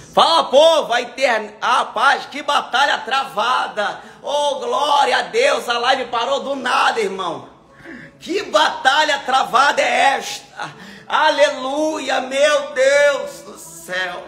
Fala, povo, vai ter a paz, que batalha travada. Oh, glória a Deus, a live parou do nada, irmão. Que batalha travada é esta? Aleluia, meu Deus do céu.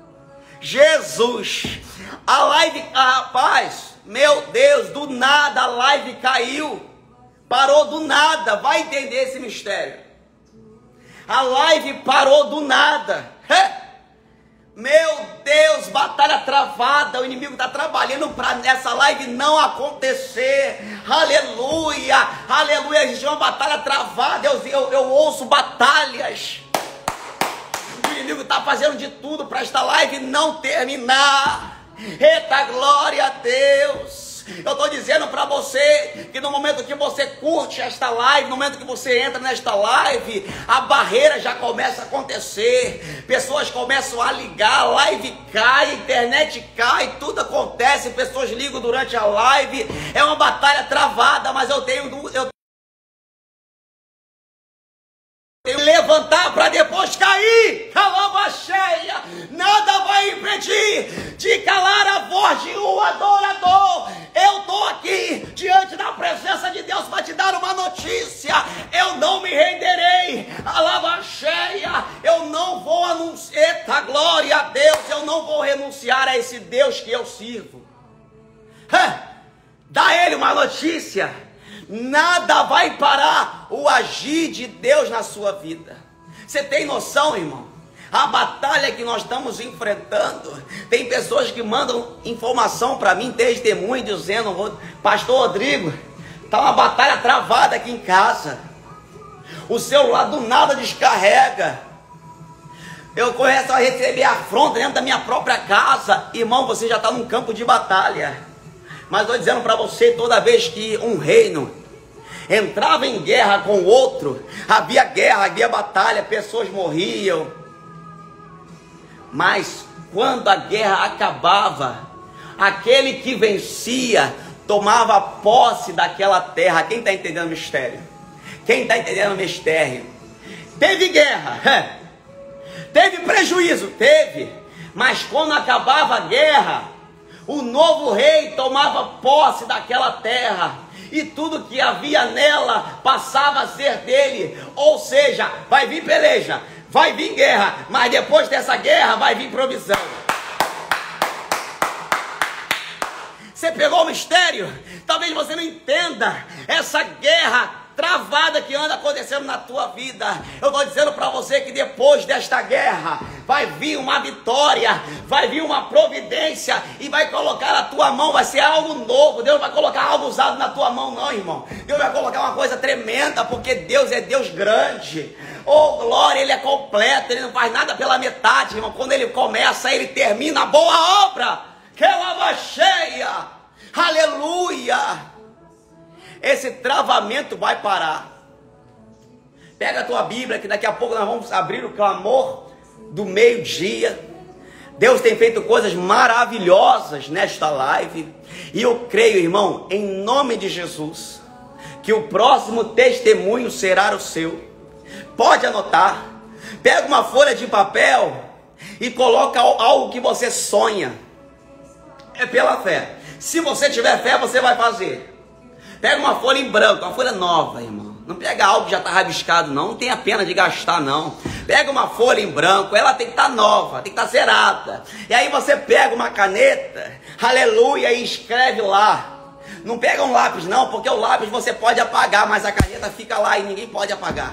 Jesus, a live, rapaz, meu Deus, do nada a live caiu. Parou do nada, vai entender esse mistério. A live parou do nada. Meu Deus, batalha travada, o inimigo está trabalhando para essa live não acontecer. Aleluia, aleluia, existe uma batalha travada, eu ouço batalhas. O inimigo está fazendo de tudo para esta live não terminar. Eita, glória a Deus. Eu estou dizendo para você que no momento que você curte esta live, no momento que você entra nesta live, a barreira já começa a acontecer, pessoas começam a ligar, a live cai, a internet cai, tudo acontece, pessoas ligam durante a live, é uma batalha travada, mas eu tenho levantar para depois cair, calma cheia, nada vai impedir de calar a voz de um adorador. Eu estou aqui diante da presença de Deus para te dar uma notícia. Eu não me renderei, alava cheia, eu não vou anunciar, eita, glória a Deus, eu não vou renunciar a esse Deus que eu sirvo. Dá a ele uma notícia. Nada vai parar o agir de Deus na sua vida. Você tem noção, irmão? A batalha que nós estamos enfrentando, tem pessoas que mandam informação para mim, testemunho, dizendo: Pastor Rodrigo, está uma batalha travada aqui em casa. O celular do nada descarrega. Eu começo a receber afronta dentro da minha própria casa. Irmão, você já está num campo de batalha. Mas estou dizendo para você, toda vez que um reino entrava em guerra com o outro, havia guerra, havia batalha, pessoas morriam. Mas quando a guerra acabava, aquele que vencia tomava posse daquela terra. Quem está entendendo o mistério? Quem está entendendo o mistério? Teve guerra, teve prejuízo, teve. Mas quando acabava a guerra, o novo rei tomava posse daquela terra. E tudo que havia nela passava a ser dele. Ou seja, vai vir peleja, vai vir guerra, mas depois dessa guerra vai vir provisão. Você pegou o mistério? Talvez você não entenda essa guerra travada que anda acontecendo na tua vida. Eu estou dizendo para você que depois desta guerra vai vir uma vitória, vai vir uma providência e vai colocar a tua mão, vai ser algo novo. Deus vai colocar algo usado na tua mão, não, irmão. Deus vai colocar uma coisa tremenda, porque Deus é Deus grande. Oh, glória, Ele é completo, Ele não faz nada pela metade, irmão. Quando Ele começa, Ele termina a boa obra. Que lava cheia, aleluia. Esse travamento vai parar. Pega a tua Bíblia, que daqui a pouco nós vamos abrir o clamor do meio-dia. Deus tem feito coisas maravilhosas nesta live. E eu creio, irmão, em nome de Jesus, que o próximo testemunho será o seu. Pode anotar. Pega uma folha de papel e coloca algo que você sonha. É pela fé. Se você tiver fé, você vai fazer. Pega uma folha em branco, uma folha nova, irmão. Não pega algo que já está rabiscado, não. Não tenha pena de gastar, não. Pega uma folha em branco, ela tem que estar nova, tem que estar zerada. E aí você pega uma caneta, aleluia, e escreve lá. Não pega um lápis, não, porque o lápis você pode apagar, mas a caneta fica lá e ninguém pode apagar.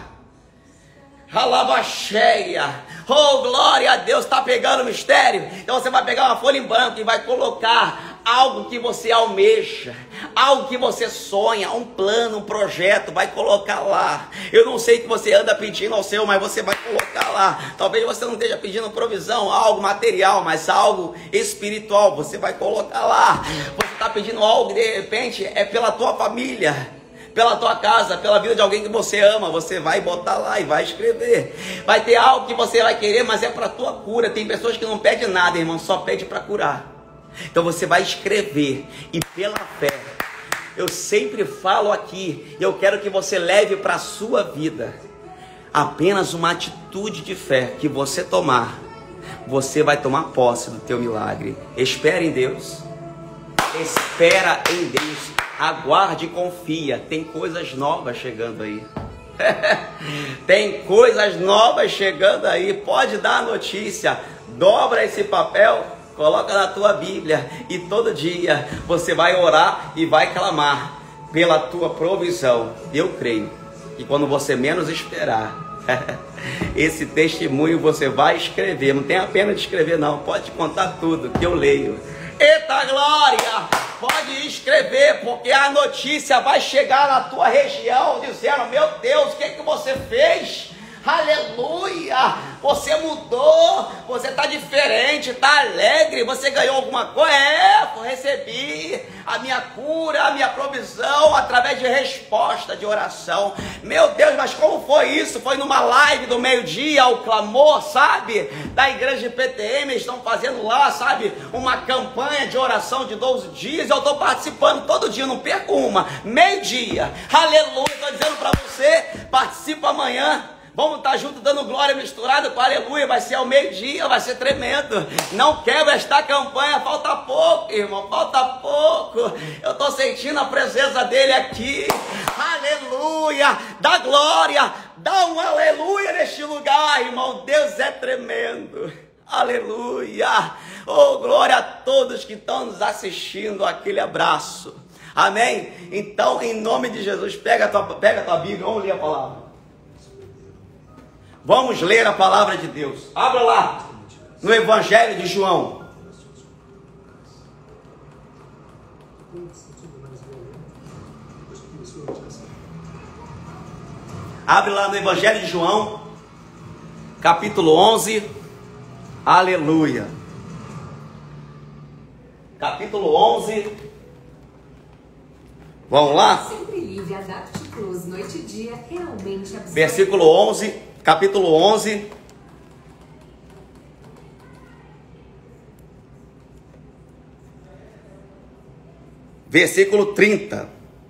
Alava cheia. Oh, glória a Deus, está pegando o mistério? Então você vai pegar uma folha em branco e vai colocar algo que você almeja, algo que você sonha, um plano, um projeto, vai colocar lá. Eu não sei que você anda pedindo ao Senhor, mas você vai colocar lá. Talvez você não esteja pedindo provisão, algo material, mas algo espiritual, você vai colocar lá. Você está pedindo algo, de repente, é pela tua família, pela tua casa, pela vida de alguém que você ama, você vai botar lá e vai escrever. Vai ter algo que você vai querer, mas é para a tua cura. Tem pessoas que não pedem nada, irmão, só pede para curar. Então você vai escrever e pela fé, eu sempre falo aqui, eu quero que você leve para a sua vida apenas uma atitude de fé que você tomar, você vai tomar posse do teu milagre. Espera em Deus. Espera em Deus. Aguarde e confia. Tem coisas novas chegando aí. Tem coisas novas chegando aí. Pode dar a notícia. Dobra esse papel, coloca na tua Bíblia. E todo dia você vai orar e vai clamar pela tua provisão. Eu creio que quando você menos esperar, esse testemunho você vai escrever. Não tem a pena de escrever não. Pode contar tudo que eu leio. Eita glória! Pode escrever, porque a notícia vai chegar na tua região dizendo: meu Deus, o que é que você fez? Aleluia! Você mudou, você está diferente, está alegre, você ganhou alguma coisa? Eu recebi a minha cura, a minha provisão através de resposta de oração. Meu Deus, mas como foi isso? Foi numa live do meio-dia, o clamor, sabe? Da igreja de PTM, eles estão fazendo lá, sabe? Uma campanha de oração de 12 dias. Eu estou participando todo dia, não perco uma. Meio-dia, aleluia, estou dizendo para você, participa amanhã. Vamos estar juntos dando glória misturada com aleluia. Vai ser ao meio-dia, vai ser tremendo. Não quebra esta campanha, falta pouco, irmão, falta pouco. Eu estou sentindo a presença dele aqui. Aleluia, dá glória, dá um aleluia neste lugar, irmão. Deus é tremendo. Aleluia. Oh, glória a todos que estão nos assistindo. Aquele abraço. Amém? Então, em nome de Jesus, pega a tua Bíblia, vamos ler a palavra. Vamos ler a palavra de Deus. Abra lá no Evangelho de João. Abre lá no Evangelho de João, capítulo 11. Aleluia. Capítulo 11. Vamos lá? Sempre livre, Adapt Plus, noite e dia, realmente absurdo. Versículo 11. Capítulo 11, versículo 30.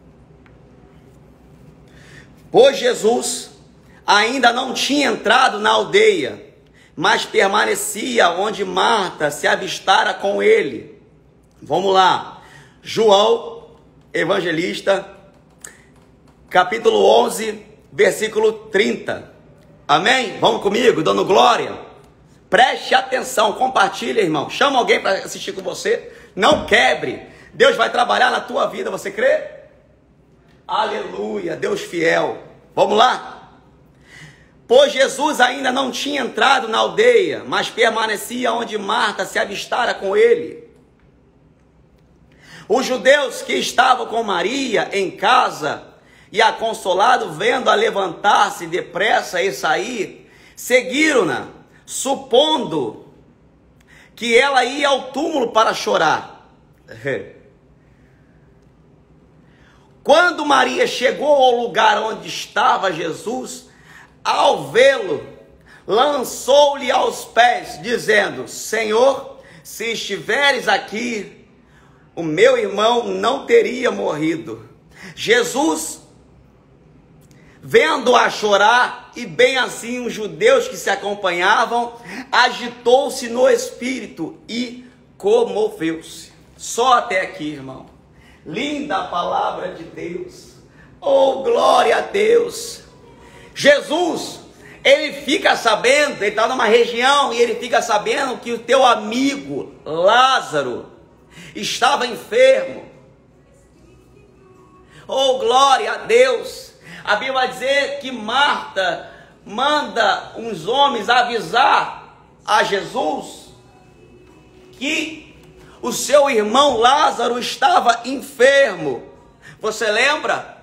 Pois Jesus ainda não tinha entrado na aldeia, mas permanecia onde Marta se avistara com ele. Vamos lá, João, evangelista, capítulo 11, versículo 30. Amém? Vamos comigo, dando glória. Preste atenção, compartilha, irmão. Chama alguém para assistir com você. Não quebre. Deus vai trabalhar na tua vida, você crê? Aleluia, Deus fiel. Vamos lá? Pois Jesus ainda não tinha entrado na aldeia, mas permanecia onde Marta se avistara com ele. Os judeus que estavam com Maria em casa e a consolado, vendo-a levantar-se depressa e sair, seguiram-na, supondo que ela ia ao túmulo para chorar. Quando Maria chegou ao lugar onde estava Jesus, ao vê-lo, lançou-lhe aos pés, dizendo: Senhor, se estiveres aqui, o meu irmão não teria morrido. Jesus, vendo-a chorar, e bem assim os judeus que se acompanhavam, agitou-se no espírito e comoveu-se. Só até aqui, irmão. Linda a palavra de Deus. Oh, glória a Deus. Jesus, ele fica sabendo, ele está numa região e ele fica sabendo que o teu amigo Lázaro estava enfermo. Oh, glória a Deus. A Bíblia vai dizer que Marta manda uns homens avisar a Jesus que o seu irmão Lázaro estava enfermo. Você lembra?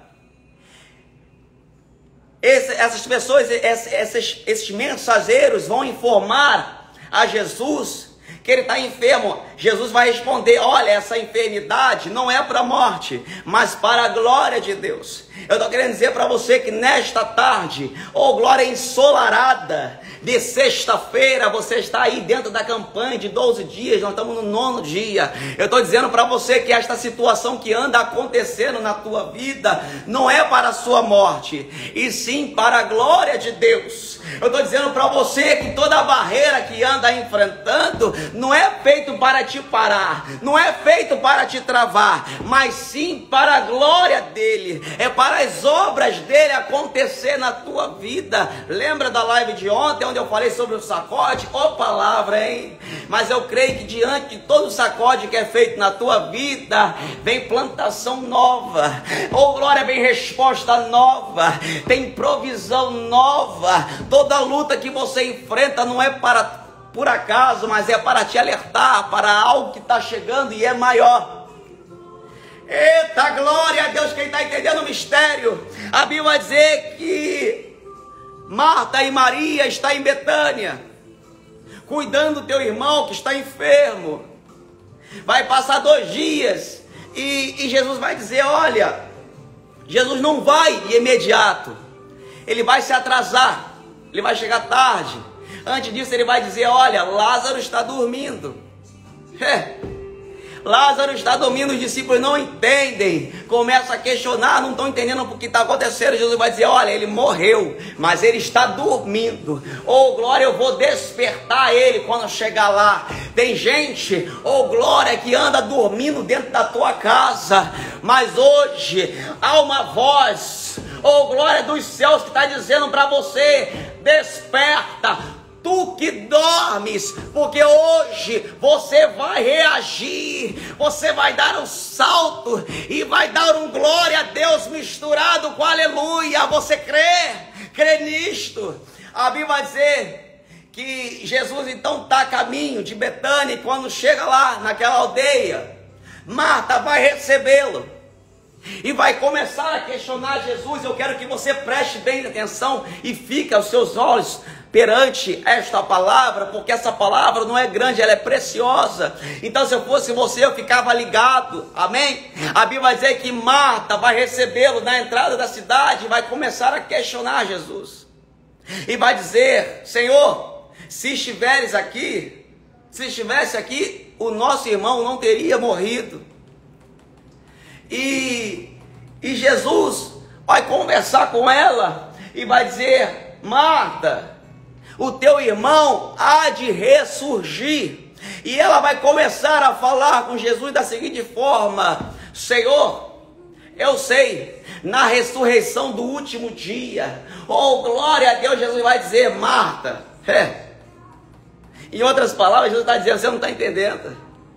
Essas pessoas, esses mensageiros vão informar a Jesus que ele está enfermo. Jesus vai responder: olha, essa enfermidade não é para a morte, mas para a glória de Deus. Eu estou querendo dizer para você que nesta tarde, glória ensolarada, de sexta-feira, você está aí dentro da campanha de 12 dias, nós estamos no 9º dia. Eu estou dizendo para você que esta situação que anda acontecendo na tua vida, não é para a sua morte, e sim para a glória de Deus. Eu estou dizendo para você que toda a barreira que anda enfrentando, não é feito para te parar, não é feito para te travar, mas sim para a glória dele, é para as obras dele acontecer na tua vida. Lembra da live de ontem, onde eu falei sobre o sacode? Palavra, hein? Mas eu creio que diante de todo o sacode que é feito na tua vida, vem plantação nova, glória, vem resposta nova, tem provisão nova. Toda luta que você enfrenta não é por acaso, mas é para te alertar para algo que está chegando e é maior. Eita, glória a Deus, quem está entendendo o mistério? A Bíblia vai dizer que Marta e Maria estão em Betânia, cuidando do teu irmão que está enfermo. Vai passar 2 dias e Jesus vai dizer, olha, Jesus não vai de imediato, ele vai se atrasar, ele vai chegar tarde. Antes disso ele vai dizer, olha, Lázaro está dormindo. Lázaro está dormindo, os discípulos não entendem, começam a questionar, não estão entendendo o que está acontecendo. Jesus vai dizer, olha, ele morreu, mas ele está dormindo. Glória, eu vou despertar ele quando chegar lá. Tem gente, glória, que anda dormindo dentro da tua casa, mas hoje há uma voz, glória dos céus, que está dizendo para você, desperta. Tu que dormes, porque hoje você vai reagir, você vai dar um salto e vai dar um glória a Deus misturado com aleluia. Você crê nisto? A Bíblia vai dizer que Jesus então está a caminho de Betânia, e quando chega lá naquela aldeia, Marta vai recebê-lo e vai começar a questionar Jesus. Eu quero que você preste bem atenção e fique aos seus olhos perante esta palavra, porque essa palavra não é grande, ela é preciosa. Então, se eu fosse você, eu ficava ligado, amém? A Bíblia vai dizer que Marta vai recebê-lo na entrada da cidade e vai começar a questionar Jesus, e vai dizer, Senhor, se estivesse aqui, o nosso irmão não teria morrido. E Jesus vai conversar com ela e vai dizer, Marta, o teu irmão há de ressurgir. E ela vai começar a falar com Jesus da seguinte forma, Senhor, eu sei, na ressurreição do último dia, glória a Deus, Jesus vai dizer, Marta, em outras palavras, Jesus está dizendo, você não está entendendo.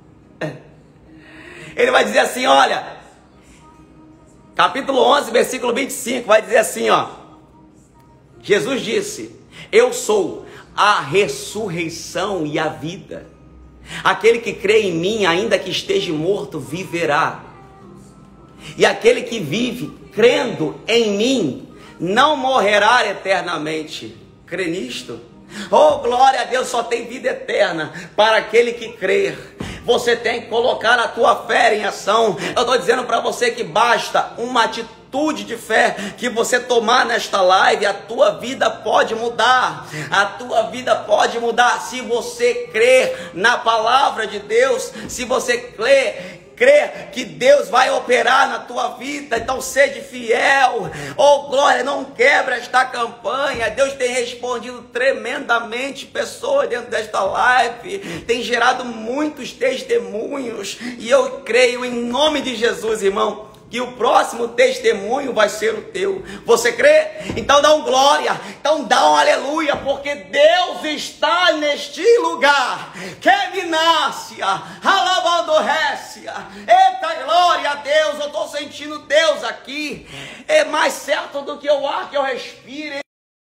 Ele vai dizer assim, olha, capítulo 11, versículo 25, vai dizer assim, Jesus disse, eu sou a ressurreição e a vida. Aquele que crê em mim, ainda que esteja morto, viverá. E aquele que vive crendo em mim, não morrerá eternamente. Crê nisto? Glória a Deus, só tem vida eterna para aquele que crer. Você tem que colocar a tua fé em ação. Eu estou dizendo para você que basta uma atitude de fé que você tomar nesta live, a tua vida pode mudar. A tua vida pode mudar se você crer na palavra de Deus, se você crer que Deus vai operar na tua vida. Então seja fiel. Glória, não quebra esta campanha. Deus tem respondido tremendamente pessoas dentro desta live, tem gerado muitos testemunhos, e eu creio em nome de Jesus, irmão, que o próximo testemunho vai ser o teu. Você crê? Então dá um glória, então dá um aleluia, porque Deus está neste lugar. Kevinácia, alabandorrécia, eita glória a Deus, eu estou sentindo Deus aqui, é mais certo do que o ar que eu respiro.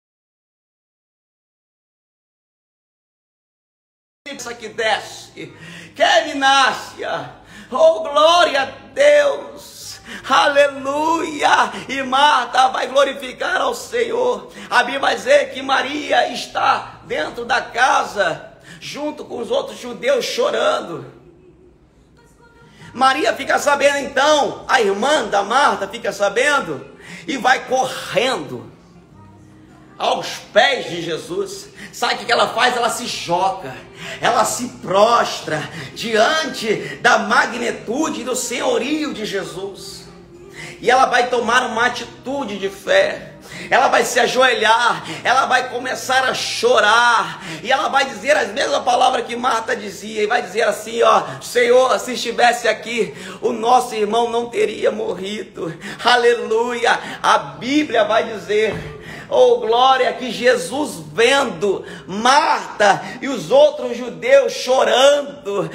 Isso aqui desce, Kevinácia, glória a Deus. Aleluia! E Marta vai glorificar ao Senhor. A Bíblia vai dizer que Maria está dentro da casa, junto com os outros judeus, chorando. Maria fica sabendo então, a irmã da Marta fica sabendo e vai correndo aos pés de Jesus. Sabe o que ela faz? Ela se joga, ela se prostra diante da magnitude do senhorio de Jesus. E ela vai tomar uma atitude de fé. Ela vai se ajoelhar, ela vai começar a chorar, e ela vai dizer as mesmas palavras que Marta dizia, e vai dizer assim, ó: Senhor, se estivesse aqui, o nosso irmão não teria morrido. Aleluia. A Bíblia vai dizer, oh glória, que Jesus vendo Marta e os outros judeus chorando,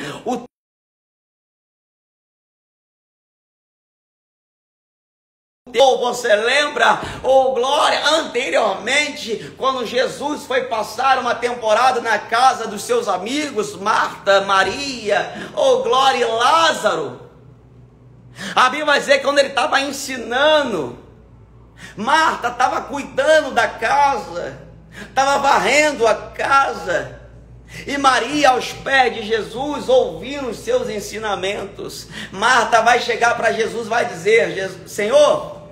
você lembra, oh glória, anteriormente, quando Jesus foi passar uma temporada na casa dos seus amigos, Marta, Maria, oh glória, e Lázaro, a Bíblia vai dizer que quando ele estava ensinando, Marta estava cuidando da casa, estava varrendo a casa, e Maria aos pés de Jesus, ouvindo os seus ensinamentos. Marta vai chegar para Jesus, vai dizer: Senhor,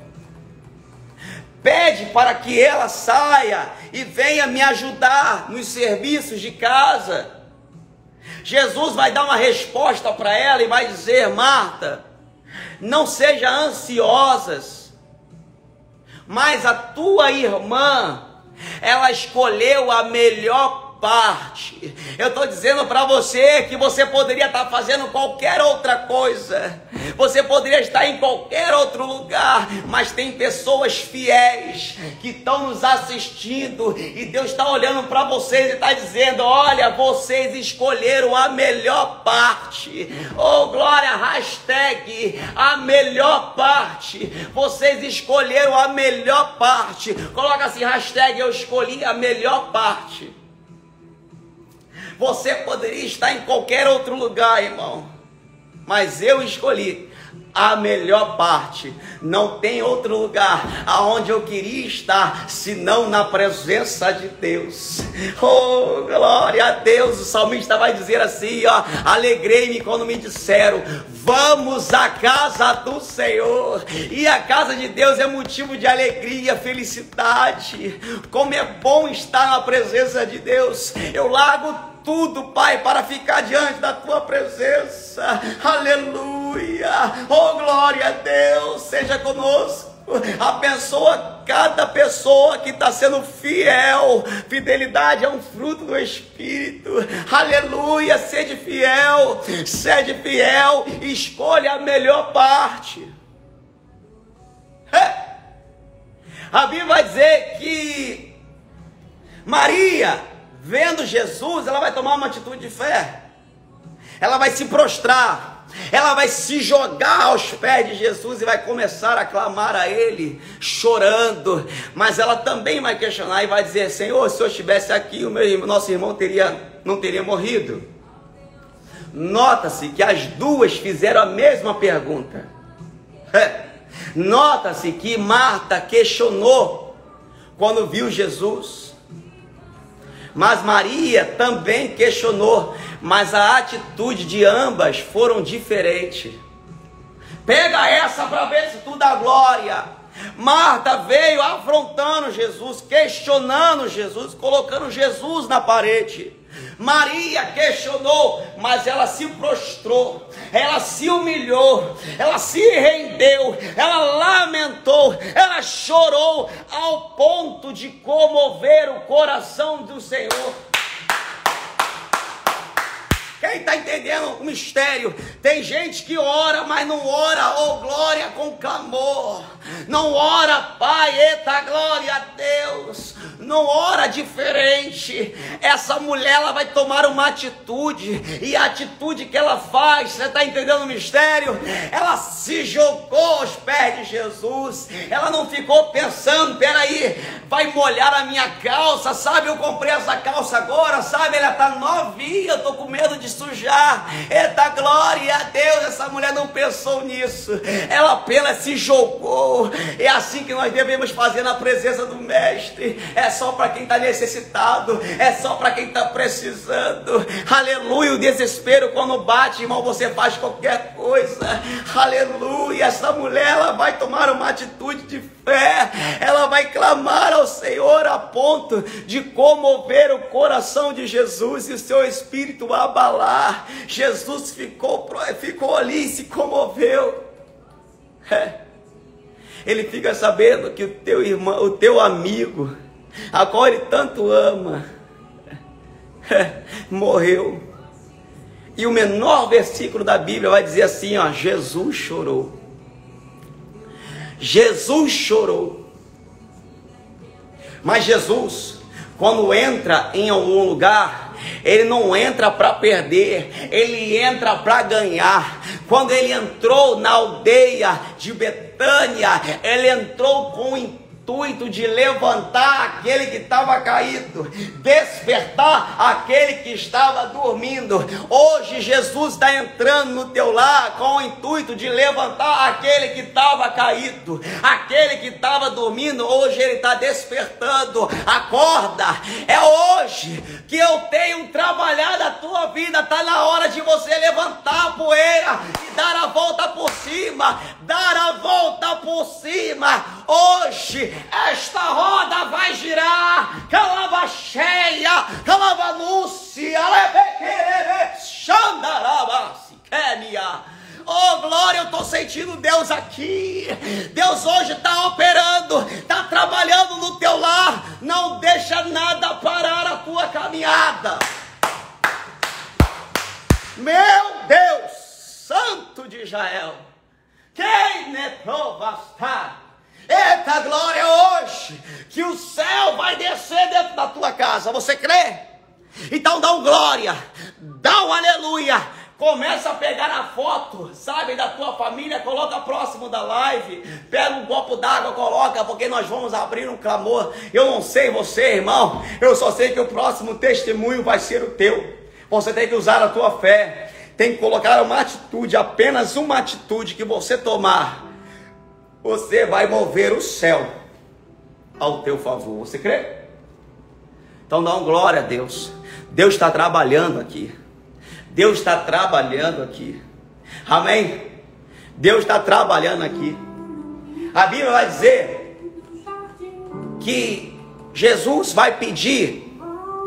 pede para que ela saia e venha me ajudar nos serviços de casa. Jesus vai dar uma resposta para ela e vai dizer: Marta, não seja ansiosas, mas a tua irmã, ela escolheu a melhor parte. Eu estou dizendo para você que você poderia estar fazendo qualquer outra coisa, você poderia estar em qualquer outro lugar, mas tem pessoas fiéis que estão nos assistindo, e Deus está olhando para vocês e está dizendo: olha, vocês escolheram a melhor parte. Oh glória, hashtag a melhor parte. Vocês escolheram a melhor parte. Coloca assim, hashtag eu escolhi a melhor parte. Você poderia estar em qualquer outro lugar, irmão, mas eu escolhi a melhor parte. Não tem outro lugar aonde eu queria estar senão na presença de Deus. Oh, glória a Deus. O salmista vai dizer assim, ó: alegrei-me quando me disseram, vamos à casa do Senhor. E a casa de Deus é motivo de alegria, felicidade. Como é bom estar na presença de Deus. Eu largo tudo, Pai, para ficar diante da tua presença. Aleluia. Oh glória a Deus, seja conosco. Abençoa cada pessoa que está sendo fiel. Fidelidade é um fruto do Espírito. Aleluia. Sede fiel, escolha a melhor parte. A Bíblia vai dizer que Maria, vendo Jesus, ela vai tomar uma atitude de fé. Ela vai se prostrar, ela vai se jogar aos pés de Jesus e vai começar a clamar a Ele, chorando. Mas ela também vai questionar e vai dizer: Senhor, se eu estivesse aqui, nosso irmão não teria morrido. Nota-se que as duas fizeram a mesma pergunta. Nota-se que Marta questionou quando viu Jesus, mas Maria também questionou, mas a atitude de ambas foram diferentes. Pega essa para ver se tu dá glória. Marta veio afrontando Jesus, questionando Jesus, colocando Jesus na parede. Maria questionou, mas ela se prostrou, ela se humilhou, ela se rendeu, ela lamentou, ela chorou ao ponto de comover o coração do Senhor. Quem está entendendo o mistério? Tem gente que ora, mas não ora, oh glória, com clamor. Não ora, Pai, eita glória a Deus. Não ora diferente. Essa mulher, ela vai tomar uma atitude. E a atitude que ela faz, você está entendendo o mistério? Ela se jogou aos pés de Jesus. Ela não ficou pensando, peraí, vai molhar a minha calça, sabe? Eu comprei essa calça agora, sabe? Ela está novinha. eu estou com medo de sujar. Eita glória a Deus, essa mulher não pensou nisso, ela apenas se jogou. É assim que nós devemos fazer na presença do Mestre. É só para quem está necessitado, é só para quem está precisando. Aleluia, o desespero quando bate, irmão, você faz qualquer coisa. Aleluia, essa mulher, ela vai tomar uma atitude de fé, ela vai clamar ao Senhor a ponto de comover o coração de Jesus e o seu espírito abalar. Jesus ficou ali e se comoveu. Ele fica sabendo que o teu irmão, o teu amigo, a qual ele tanto ama, morreu. E o menor versículo da Bíblia vai dizer assim, ó: Jesus chorou. Jesus chorou. Mas Jesus, quando entra em algum lugar, ele não entra para perder, ele entra para ganhar. Quando ele entrou na aldeia de Betânia, ele entrou com o intuito de levantar aquele que estava caído, despertar aquele que estava dormindo. Hoje Jesus está entrando no teu lar com o intuito de levantar aquele que estava caído, aquele que estava dormindo. Hoje ele está despertando. Acorda, é hoje que eu tenho trabalhado a tua vida. Está na hora de você levantar a poeira e dar a volta por cima, dar a volta por cima. Hoje esta roda vai girar. Calava cheia, calava núcia, oh glória, eu estou sentindo Deus aqui. Deus hoje está operando, está trabalhando no teu lar. Não deixa nada parar a tua caminhada. Meu Deus, Santo de Israel, quem me provastar? Eita glória, hoje que o céu vai descer dentro da tua casa. Você crê? Então dá um glória, dá um aleluia. Começa a pegar a foto, sabe, da tua família, coloca próximo da live, pega um copo d'água, coloca, porque nós vamos abrir um clamor. Eu não sei você, irmão, eu só sei que o próximo testemunho vai ser o teu. Você tem que usar a tua fé, tem que colocar uma atitude, apenas uma atitude que você tomar, você vai mover o céu ao teu favor. Você crê? Então dá uma glória a Deus. Deus está trabalhando aqui. Deus está trabalhando aqui. Amém? Deus está trabalhando aqui. A Bíblia vai dizer que Jesus vai pedir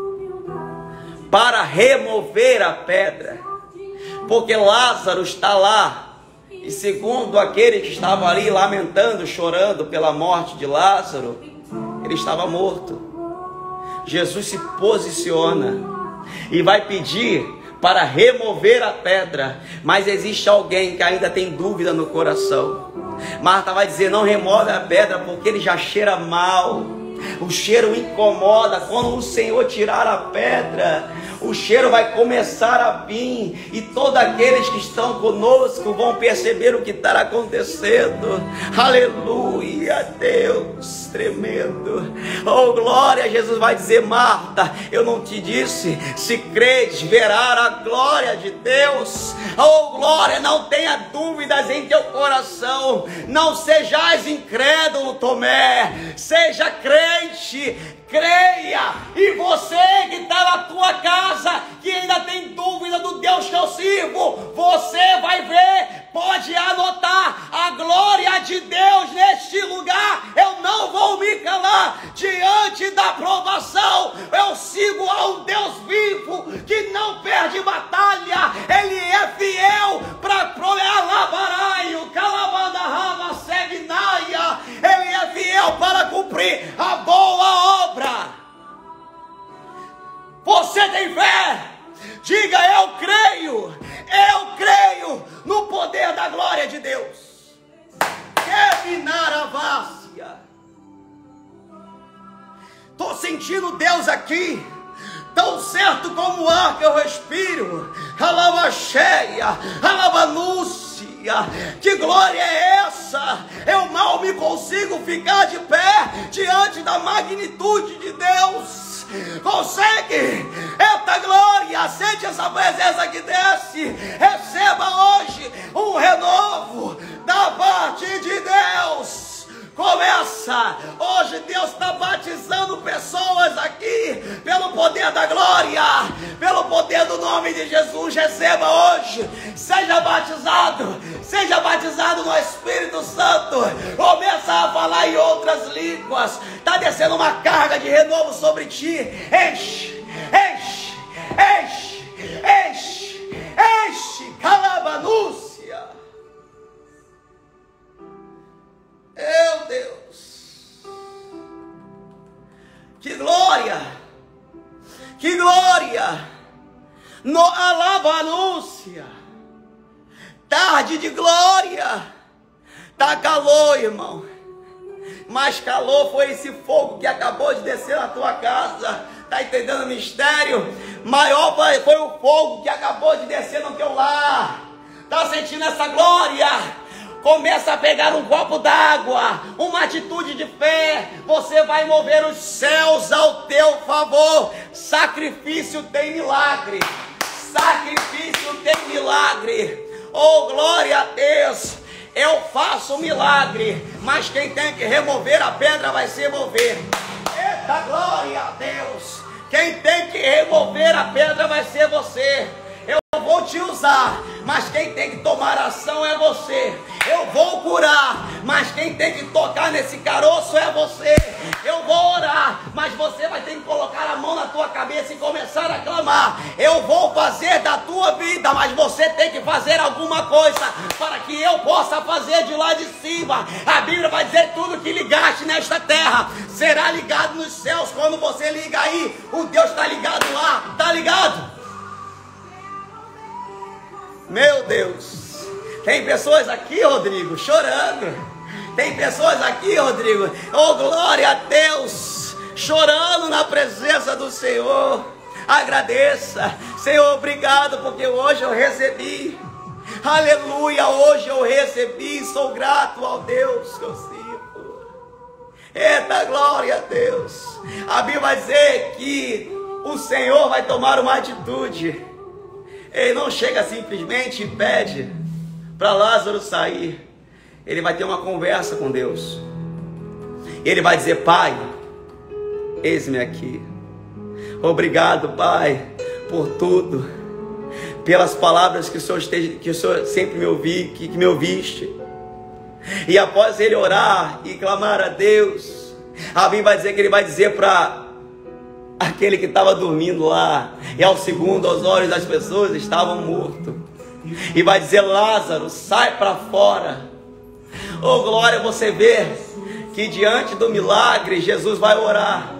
para remover a pedra, porque Lázaro está lá. E segundo aquele que estava ali lamentando, chorando pela morte de Lázaro, ele estava morto. Jesus se posiciona e vai pedir para remover a pedra, mas existe alguém que ainda tem dúvida no coração. Marta vai dizer: não remove a pedra, porque ele já cheira mal. O cheiro incomoda. Quando o Senhor tirar a pedra, o cheiro vai começar a vir, e todos aqueles que estão conosco vão perceber o que está acontecendo. Aleluia, Deus, tremendo. Oh glória, Jesus vai dizer: Marta, eu não te disse, se credes verá a glória de Deus. Oh glória, não tenha dúvidas em teu coração, não sejais incrédulo, Tomé, seja crente, creia. E você que está na tua casa, que ainda tem dúvida do Deus que eu sirvo, você vai ver, pode anotar, a glória de Deus neste lugar. Eu não vou me calar diante da provação. Eu sigo a um Deus vivo que não perde batalha. Ele é fiel para alabarai-o, calabandarrama segnaia. Ele é fiel para cumprir a boa obra. Você tem fé? Diga: eu creio no poder da glória de Deus. Estou sentindo Deus aqui, tão certo como o ar que eu respiro. Alava cheia, alava núcia. Que glória é essa? Eu mal me consigo ficar de pé diante da magnitude de Deus. consegue. Eita glória, sente essa presença que desce. Receba hoje um renovo da parte de Deus. Começa, hoje Deus está batizando pessoas aqui, pelo poder da glória, pelo poder do nome de Jesus. Receba hoje, seja batizado no Espírito Santo, começa a falar em outras línguas, está descendo uma carga de renovo sobre ti. Enche, enche, enche, enche, enche, calabanúcia. Meu Deus, que glória, que glória, no alabanúncia, tarde de glória, tá calor, irmão, mas calor foi esse fogo que acabou de descer na tua casa, tá entendendo o mistério? Maior foi o fogo que acabou de descer no teu lar, tá sentindo essa glória? Começa a pegar um copo d'água, uma atitude de fé, você vai mover os céus ao teu favor. Sacrifício tem milagre, sacrifício tem milagre. Oh, glória a Deus, eu faço milagre, mas quem tem que remover a pedra vai se mover. Eita, glória a Deus, quem tem que remover a pedra vai ser você. Eu vou te usar, mas quem tem que tomar ação é você. Eu vou curar, mas quem tem que tocar nesse caroço é você. Eu vou orar, mas você vai ter que colocar a mão na tua cabeça e começar a clamar. Eu vou fazer da tua vida, mas você tem que fazer alguma coisa para que eu possa fazer de lá de cima. A Bíblia vai dizer: tudo que ligaste nesta terra será ligado nos céus. Quando você liga aí, o Deus está ligado lá, está ligado? Meu Deus, tem pessoas aqui, Rodrigo, chorando. Tem pessoas aqui, Rodrigo, oh glória a Deus, chorando na presença do Senhor. Agradeça, Senhor, obrigado, porque hoje eu recebi. Aleluia, hoje eu recebi, sou grato ao Deus que eu sirvo. Eita, glória a Deus. A Bíblia vai dizer que o Senhor vai tomar uma atitude. Ele não chega simplesmente e pede para Lázaro sair. Ele vai ter uma conversa com Deus. Ele vai dizer: Pai, eis-me aqui. Obrigado, Pai, por tudo, pelas palavras que o Senhor sempre me ouviu, que me ouviste. E após ele orar e clamar a Deus, a Bíblia vai dizer que ele vai dizer para aquele que estava dormindo lá, e ao segundo os olhos das pessoas estavam mortos, e vai dizer: Lázaro, sai para fora. Oh glória, você vê que diante do milagre Jesus vai orar.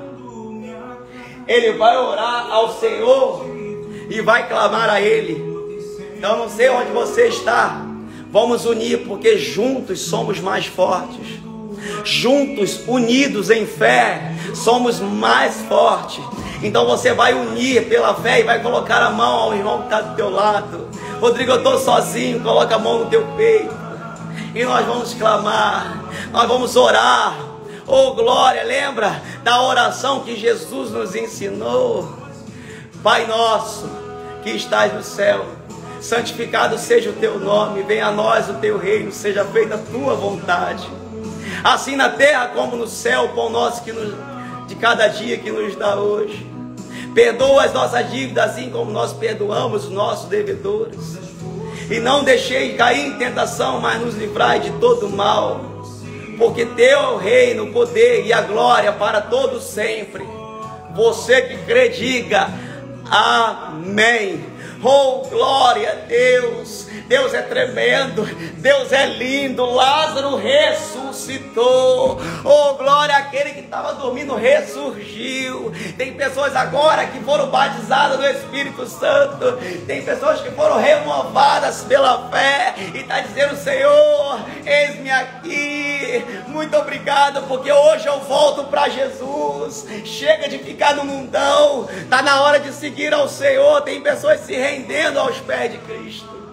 Ele vai orar ao Senhor e vai clamar a Ele. Eu não sei onde você está, vamos unir, porque juntos somos mais fortes. Juntos, unidos em fé, somos mais fortes. Então você vai unir pela fé e vai colocar a mão ao irmão que está do teu lado. Rodrigo, eu estou sozinho, coloca a mão no teu peito. E nós vamos clamar, nós vamos orar. Oh glória, lembra da oração que Jesus nos ensinou? Pai nosso que estás no céu, santificado seja o teu nome, venha a nós o teu reino, seja feita a tua vontade, assim na terra como no céu. O pão nosso de cada dia que nos dá hoje. Perdoa as nossas dívidas, assim como nós perdoamos os nossos devedores. E não deixei cair em tentação, mas nos livrai de todo mal. Porque teu é o reino, o poder e a glória para todos sempre. Você que crê, diga amém. Oh, glória a Deus. Deus é tremendo, Deus é lindo. Lázaro ressuscitou. Oh, glória, aquele que estava dormindo ressurgiu. Tem pessoas agora que foram batizadas no Espírito Santo. Tem pessoas que foram renovadas pela fé e está dizendo: Senhor, eis-me aqui. Muito obrigado, porque hoje eu volto para Jesus. Chega de ficar no mundão, está na hora de seguir ao Senhor. Tem pessoas se rendendo aos pés de Cristo.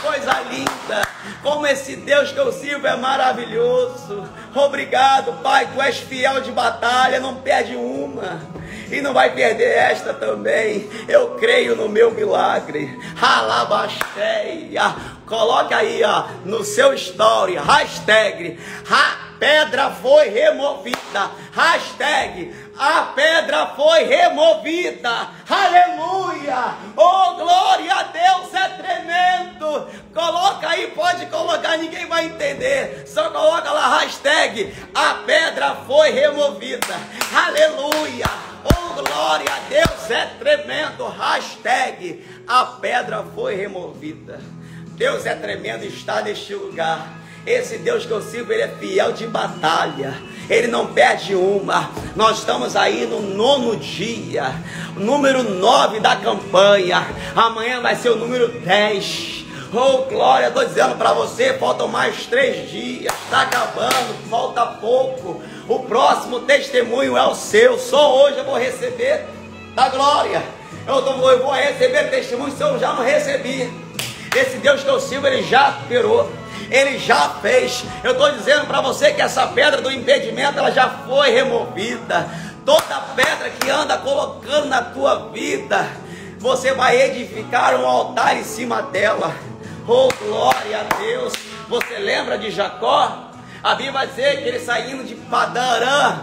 coisa linda! Como esse Deus que eu sirvo é maravilhoso! Obrigado, Pai, Tu és fiel de batalha, não perde uma. E não vai perder esta também. Eu creio no meu milagre. Alabasteia. Coloca aí, ó, no seu story, hashtag, a pedra foi removida. Hashtag, a pedra foi removida. Aleluia. Oh, glória a Deus, é tremendo. Coloca aí, pode colocar, ninguém vai entender. Só coloca lá, hashtag, a pedra foi removida. Aleluia. Oh, glória a Deus, é tremendo. Hashtag, a pedra foi removida. Deus é tremendo, está neste lugar. Esse Deus que eu sirvo, Ele é fiel de batalha. Ele não perde uma. Nós estamos aí no 9º dia, número 9 da campanha. Amanhã vai ser o número 10. Oh, glória, estou dizendo para você, faltam mais 3 dias. Está acabando, falta pouco. O próximo testemunho é o seu. Só hoje eu vou receber da glória. Eu vou receber testemunho se eu já não recebi. Esse Deus que eu sirvo, Ele já operou, Ele já fez. Eu estou dizendo para você que essa pedra do impedimento, ela já foi removida. Toda pedra que anda colocando na tua vida, você vai edificar um altar em cima dela. Oh, glória a Deus. Você lembra de Jacó? A Bíblia vai dizer que ele saindo de Padã-Arã.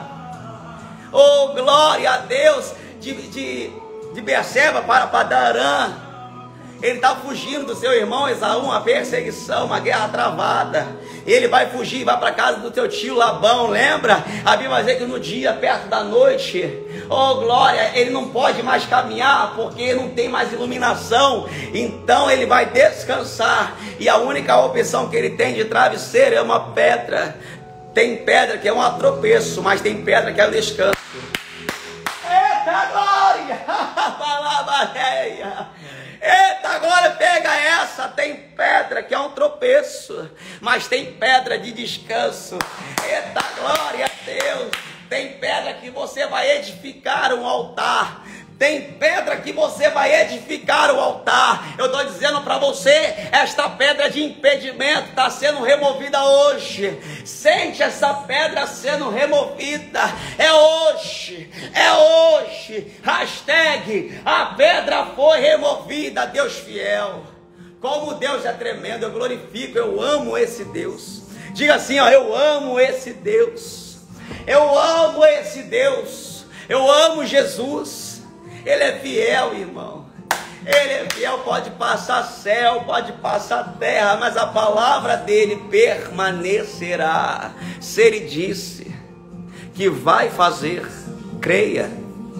Oh, glória a Deus. De Berseba para Padã-Arã. Ele está fugindo do seu irmão Esaú, uma perseguição, uma guerra travada. Ele vai fugir, vai para casa do teu tio Labão, lembra? A Bíblia vai dizer que no dia, perto da noite, oh glória, ele não pode mais caminhar, porque não tem mais iluminação. Então ele vai descansar, e a única opção que ele tem de travesseiro é uma pedra. Tem pedra que é um tropeço, mas tem pedra que é um descanso. Eita glória! Palabareia! Eita, agora pega essa. Tem pedra que é um tropeço, mas tem pedra de descanso. Eita, glória a Deus. Tem pedra que você vai edificar um altar. Tem pedra que você vai edificar o altar. Eu estou dizendo para você, esta pedra de impedimento está sendo removida hoje. Sente essa pedra sendo removida. É hoje, é hoje. Hashtag, a pedra foi removida. Deus fiel. Como Deus é tremendo, eu glorifico, eu amo esse Deus. Diga assim, ó, eu amo esse Deus. Eu amo esse Deus. Eu amo Jesus. Ele é fiel, irmão. Ele é fiel, pode passar céu, pode passar terra, mas a palavra dele permanecerá. Se ele disse que vai fazer, creia.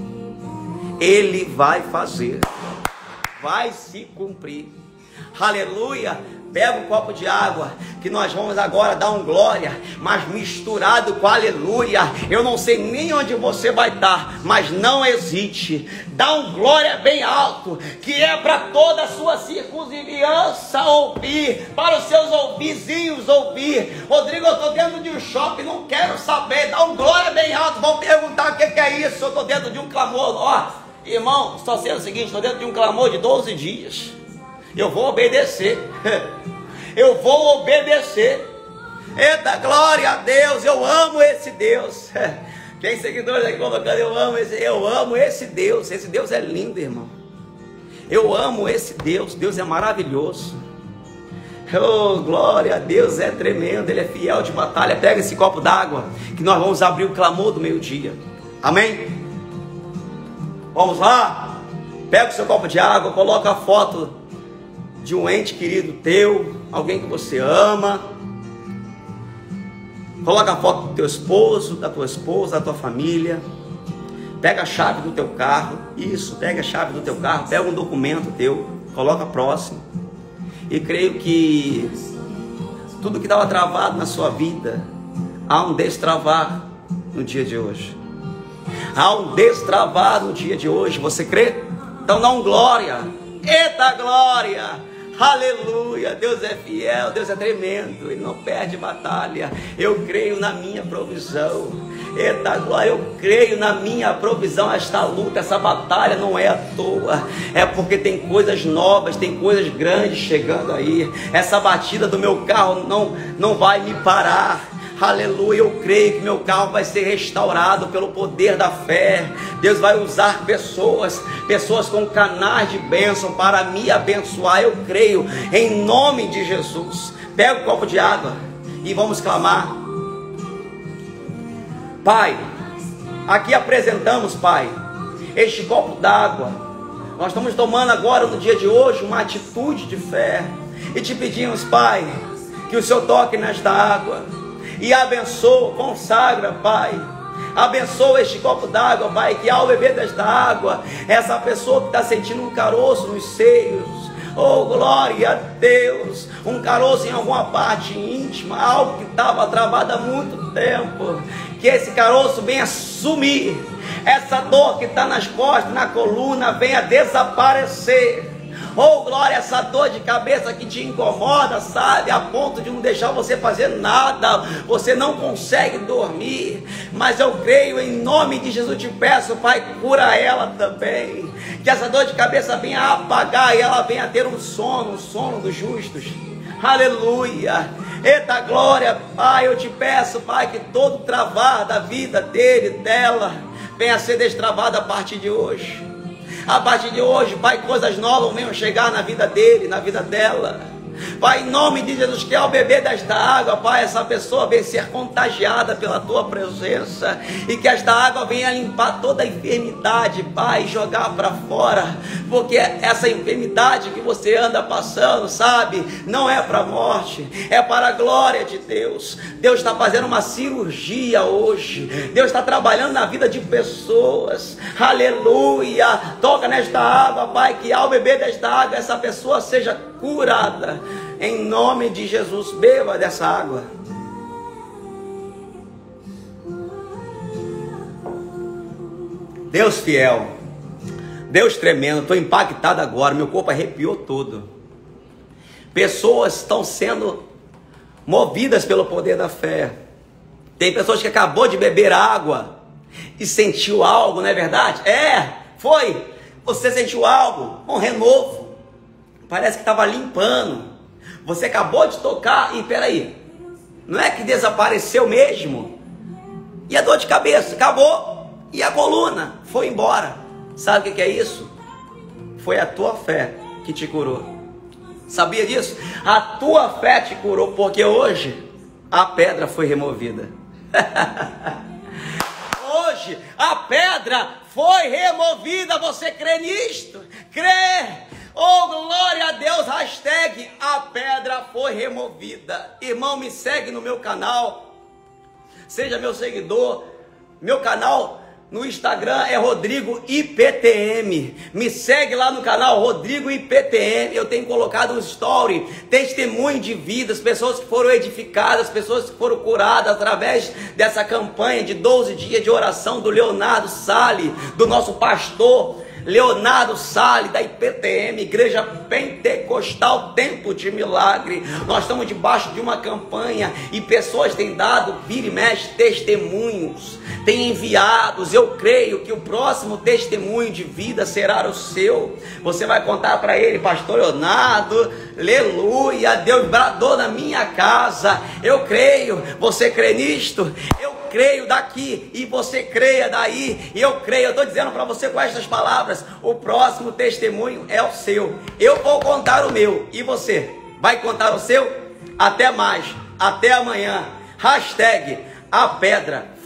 Ele vai fazer. Vai se cumprir. Aleluia. Pega um copo de água, que nós vamos agora dar um glória, mas misturado com aleluia. Eu não sei nem onde você vai estar, mas não hesite. Dá um glória bem alto, que é para toda a sua circunvizinhança ouvir, para os seus vizinhos ouvir. Rodrigo, eu estou dentro de um shopping, não quero saber. Dá um glória bem alto, vão perguntar o que é isso. Eu estou dentro de um clamor. Ó, irmão, só sei o seguinte, estou dentro de um clamor de 12 dias. Eu vou obedecer. Eu vou obedecer. Eita, glória a Deus. Eu amo esse Deus. Tem seguidores aí colocando, eu amo esse Deus. Esse Deus é lindo, irmão. Eu amo esse Deus. Deus é maravilhoso. Oh, glória a Deus, é tremendo. Ele é fiel de batalha. Pega esse copo d'água, que nós vamos abrir o clamor do meio-dia. Amém? Vamos lá? Pega o seu copo de água, coloca a foto de um ente querido teu, alguém que você ama. Coloca a foto do teu esposo, da tua esposa, da tua família. Pega a chave do teu carro. Isso, pega a chave do teu carro. Pega um documento teu, coloca próximo. E creio que tudo que estava travado na sua vida, há um destravar no dia de hoje. Há um destravar no dia de hoje. Você crê? Então dá um glória. Eita glória. Aleluia, Deus é fiel, Deus é tremendo, Ele não perde batalha. Eu creio na minha provisão. Eita glória, eu creio na minha provisão. Esta luta, essa batalha não é à toa, é porque tem coisas novas, tem coisas grandes chegando aí. Essa batida do meu carro não vai me parar. Aleluia, eu creio que meu carro vai ser restaurado pelo poder da fé. Deus vai usar pessoas com canais de bênção para me abençoar. Eu creio em nome de Jesus. Pega um copo de água e vamos clamar. Pai, aqui apresentamos, Pai, este copo d'água. Nós estamos tomando agora no dia de hoje uma atitude de fé e te pedimos, Pai, que o Senhor toque nesta água e abençoa, consagra, Pai. Abençoa este copo d'água, Pai, que ao beber desta água, essa pessoa que está sentindo um caroço nos seios, oh glória a Deus, um caroço em alguma parte íntima, algo que estava travado há muito tempo, que esse caroço venha sumir, essa dor que está nas costas, na coluna, venha desaparecer. Oh glória, essa dor de cabeça que te incomoda, sabe, a ponto de não deixar você fazer nada, você não consegue dormir, mas eu creio em nome de Jesus, te peço, Pai, cura ela também, que essa dor de cabeça venha apagar e ela venha ter um sono dos justos. Aleluia, eita glória, Pai, eu te peço, Pai, que todo travar da vida dele, dela, venha a ser destravado a partir de hoje. A partir de hoje, Pai, coisas novas venham chegar na vida dele, na vida dela. Pai, em nome de Jesus, que ao beber desta água, Pai, essa pessoa venha ser contagiada pela Tua presença. E que esta água venha limpar toda a enfermidade, Pai, jogar para fora. Porque essa enfermidade que você anda passando, sabe, não é para a morte, é para a glória de Deus. Deus está fazendo uma cirurgia hoje. Deus está trabalhando na vida de pessoas. Aleluia. Toca nesta água, Pai, que ao beber desta água, essa pessoa seja curada. Em nome de Jesus, beba dessa água. Deus fiel, Deus tremendo, estou impactado agora, meu corpo arrepiou todo. Pessoas estão sendo movidas pelo poder da fé. Tem pessoas que acabou de beber água e sentiu algo, não é verdade? Foi. Você sentiu algo, um renovo. Parece que estava limpando. Você acabou de tocar e peraí, não é que desapareceu mesmo? E a dor de cabeça acabou e a coluna foi embora. Sabe o que é isso? Foi a tua fé que te curou. Sabia disso? A tua fé te curou, porque hoje a pedra foi removida. Hoje a pedra foi removida. Você crê nisto? Crê? Oh, glória a Deus, hashtag a pedra foi removida. Irmão, me segue no meu canal, seja meu seguidor. Meu canal no Instagram é Rodrigo IPTM. Me segue lá no canal Rodrigo IPTM. Eu tenho colocado um story, testemunho de vidas, pessoas que foram edificadas, pessoas que foram curadas através dessa campanha de 12 dias de oração do Leonardo Salles, do nosso pastor Leonardo Salles, da IPTM, Igreja Pentecostal Tempo de Milagre. Nós estamos debaixo de uma campanha e pessoas têm dado, vira e mexe, testemunhos, têm enviados. Eu creio que o próximo testemunho de vida será o seu. Você vai contar para ele: pastor Leonardo, aleluia, Deus bradou na minha casa. Eu creio. Você crê nisto? Eu creio daqui e você creia daí. E eu creio, eu estou dizendo para você com estas palavras: o próximo testemunho é o seu. Eu vou contar o meu e você vai contar o seu. Até mais, até amanhã. Hashtag a pedra